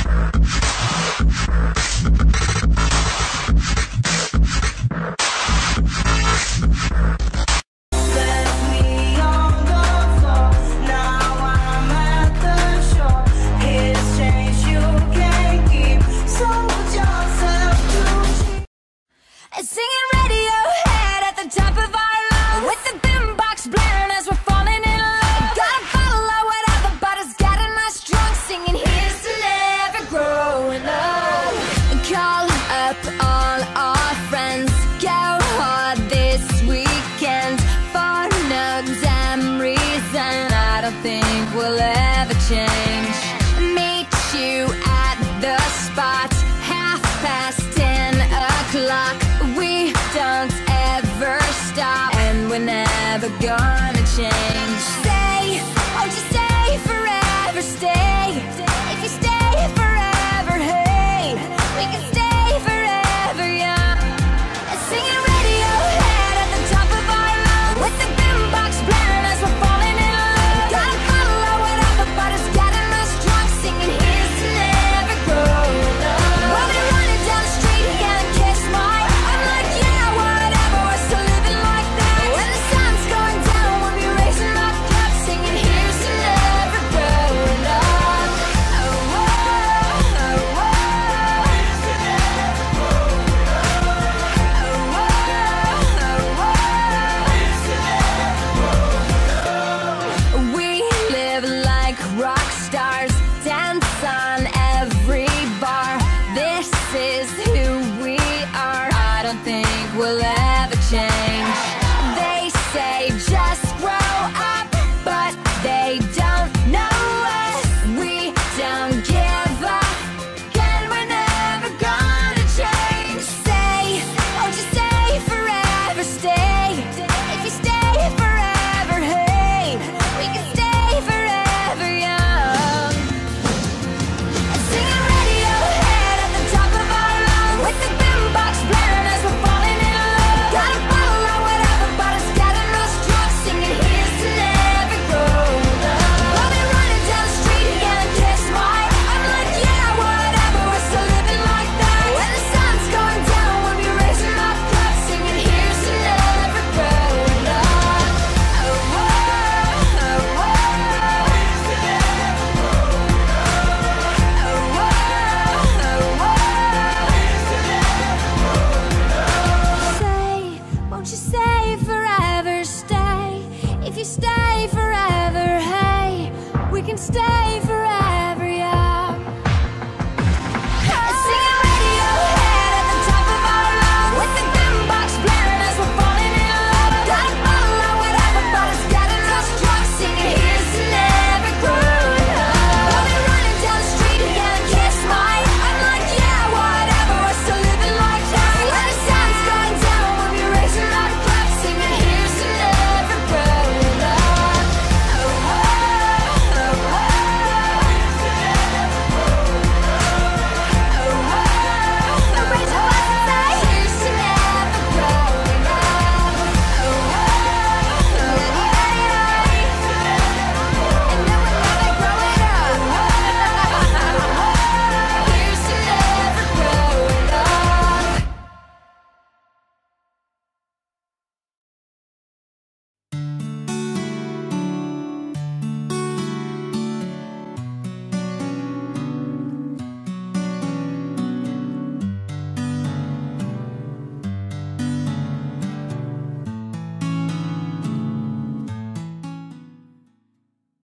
Singing Radiohead at the top of our lungs, with the boombox blaring as we're falling in love. Got a bottle or whatever, but it's getting us drunk, singing here's to never growing up. Call up all our friends, go hard this weekend. For no damn reason, I don't think we'll ever change. Meet you at the spot, 10:30. We don't ever stop, and we're never gonna change. Stay, won't you stay forever, stay. If you stay forever, hey, we can stay forever young. And singing Radiohead at the top of our lungs, with the boombox blaring as we're falling in love. Got a bottle or whatever, but it's getting us drunk, singing here's to never growing up. We'll be running down the street and kiss my rock stars, dance on every bar. This is who we are. I don't think we'll ever change. They say just grow up, but they don't know us. We don't give up, and we're never gonna change. Stay, won't you stay forever, stay. If you stay forever, hey, we can stay forever young. Singing Radiohead at the top of our lungs, with the boombox blaring as we're falling in love. Got a bottle or whatever, but it's getting us drunk, singing here's to never growing up. We'll be running down the street and kiss my. I'm like, yeah, whatever, we're still living like that. When the sun's going down, we'll be raising our cups, singing here's to never growing up. Oh, oh, oh, oh. Say, won't you stay forever, stay. If you stay forever, hey, we can stay